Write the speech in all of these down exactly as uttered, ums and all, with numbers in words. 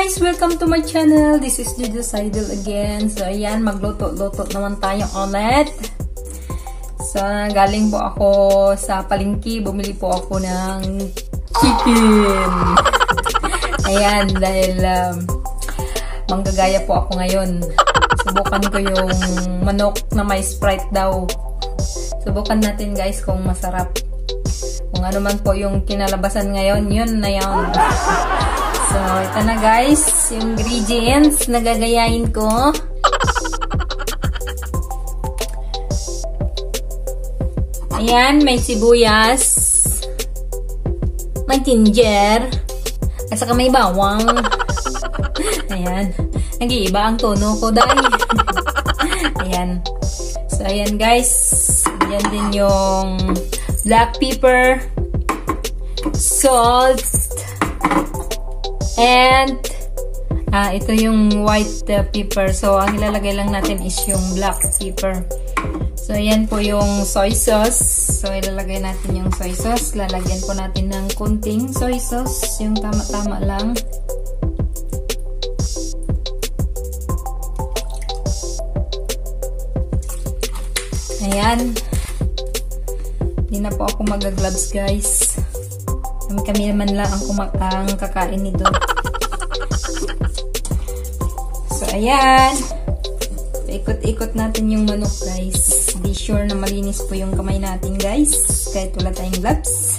guys! Welcome to my channel. This is Juju's Idol again. So, ayan, magluto-luto naman tayo ulit. So, galing po ako sa palengke. Bumili po ako ng chicken. Ayan, dahil um, manggagaya po ako ngayon. Subukan ko yung manok na may Sprite daw. Subukan natin guys kung masarap. Kung ano man po yung kinalabasan ngayon, yun na yun. So, ito na guys, yung ingredients na gagayain ko. Ayan, may sibuyas, may ginger, at saka may bawang. Ayan, nag-iiba ang tono ko dahil. Ayan. So, ayan guys, ayan din yung black pepper, salt, and ah, ito yung white uh, pepper. So, ang ilalagay lang natin is yung black pepper. So, ayan po yung soy sauce. So, ilalagay natin yung soy sauce. Lalagyan po natin ng kunting soy sauce. Yung tama-tama lang. Ayan. Hindi na po ako mag-gloves guys. Kami naman lang ang, ang kakain nito. So, ayan. Ikot-ikot natin yung manok, guys. Be sure na malinis po yung kamay natin, guys. Kahit wala tayong gloves.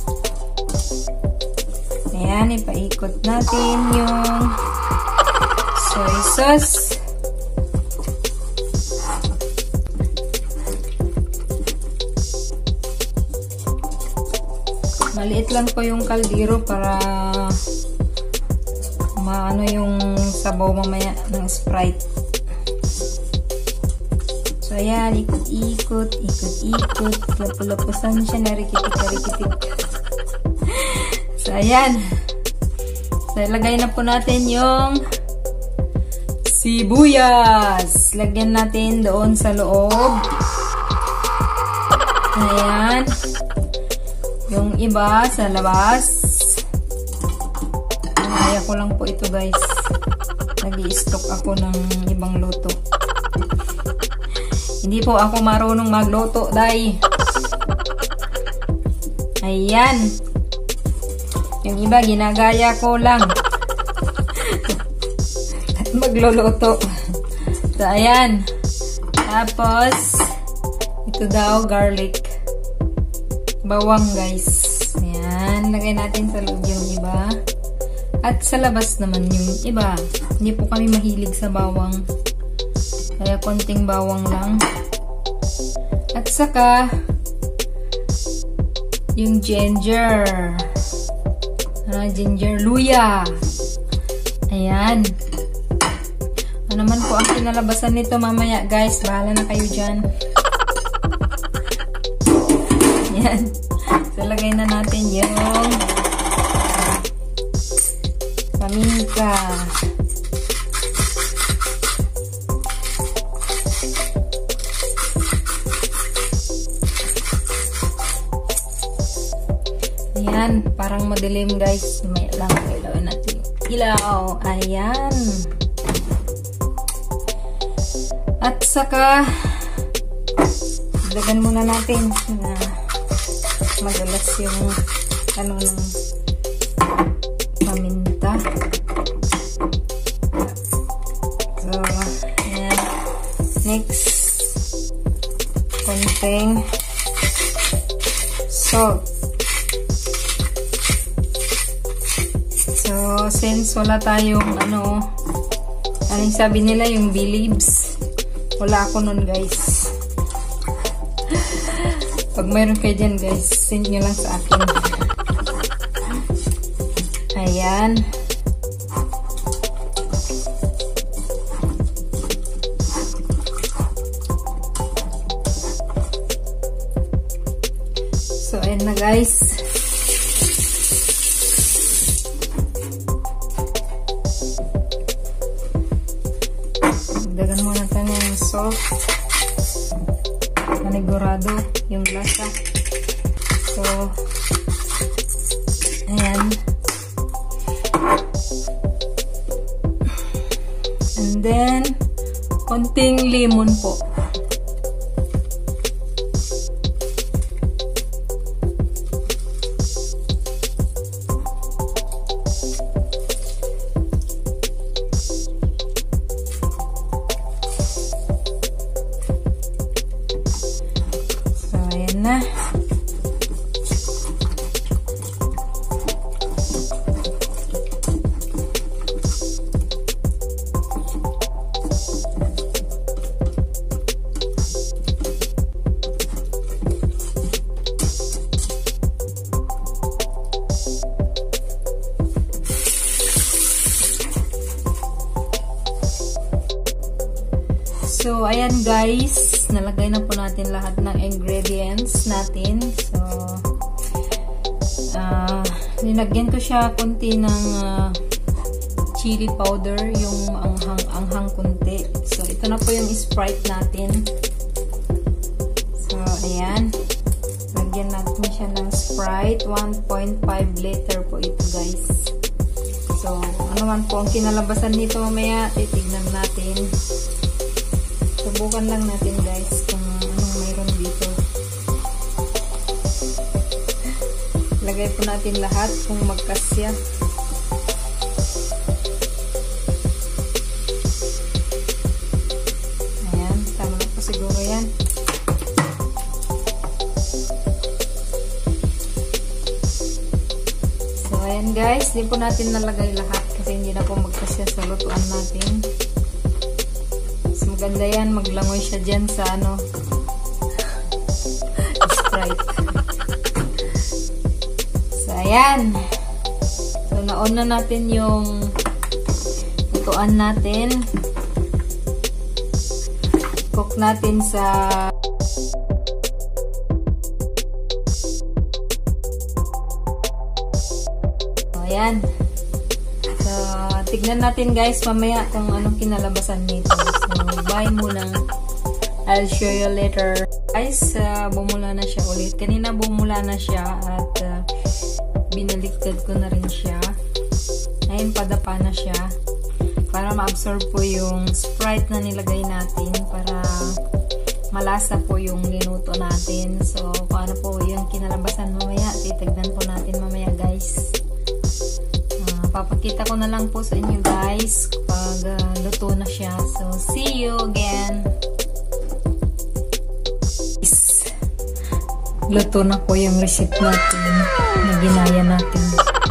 Ayan, ipaikot natin yung soy sauce. Maliit lang po yung kaldero para maano yung sabaw mamaya ng Sprite. So, ayan, ikot-ikot, ikot-ikot, lapu-lapusan siya, narikitik-narikitik. So, ayan. So, ilagay na po natin yung sibuyas. Lagyan natin doon sa loob. Ayan. Yung iba sa labas. Kaya ko lang po ito guys. Nag-i-stock ako ng ibang luto. Hindi po ako marunong magluto, day. Ayan. Yung iba ginagaya ko lang. Magluluto. So, ayan. Tapos, ito daw, garlic. Bawang guys. Ayan. Lagay natin sa loob yung iba. At sa labas naman yung iba. Hindi po kami mahilig sa bawang. Kaya konting bawang lang. At saka yung ginger. Ah, ginger. Luya. Ayan. Ano naman po ang kinalabasan nito mamaya guys. Bahala na kayo dyan. Ayan. So, lagay na natin yung paminta. Ayan. Parang madilim guys. May lang. Ilawin natin. Ilaw. Ayan. At saka dagan muna natin na madalas yung ano ng paminta. So, ayan. Next, konting salt. So, since wala tayong ano, anong sabi nila, yung bay leaves. Wala ako nun guys. Pag mayroon kayo dyan guys, send nyo lang sa akin. Ayan. So, ayan na guys. Dagan muna tayo ng salt. Manigurado yung lasa. So, ayan. konting lemon po. So, ayan na. So, ayan guys, nalagay na po natin lahat ng ingredients natin. So, uh, nilagyan ko siya konti ng uh, chili powder, yung anghang-anghang konti. So, ito na po yung Sprite natin. So, ayan. Lagyan natin siya ng Sprite. one point five liter po ito guys. So, ano man po ang kinalabasan nito mamaya, titignan natin. Subukan lang natin guys kung anong mayroon dito. Lagay po natin lahat kung magkasya. Ayan, tama na po siguro yan. So ayan guys, hindi po natin nalagay lahat kasi hindi na po magkasya sa lutuan natin. Maganda yan, maglangoy siya dyan sa ano Sprite. So ayan, so naon na natin yung lutuan natin, cook natin sa so ayan. So tignan natin guys mamaya kung anong kinalabasan nito. So, bye muna. I'll show you later. Guys, uh, bumula na siya ulit. Kanina bumula na siya at uh, binaliktad ko na rin siya. Ngayon, padapa na siya. Para ma-absorb po yung Sprite na nilagay natin. Para malasa po yung niluto natin. So, kung ano po yung kinalabasan mamaya, titignan po natin mamaya guys. Uh, papakita ko na lang po sa inyo guys pag uh, luto na siya. So, see you again. Luto na po yung recipe natin na ginaya natin.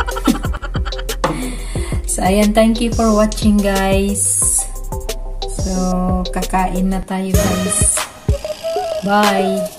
So, ayan. Thank you for watching guys. So, kakain na tayo guys. Bye!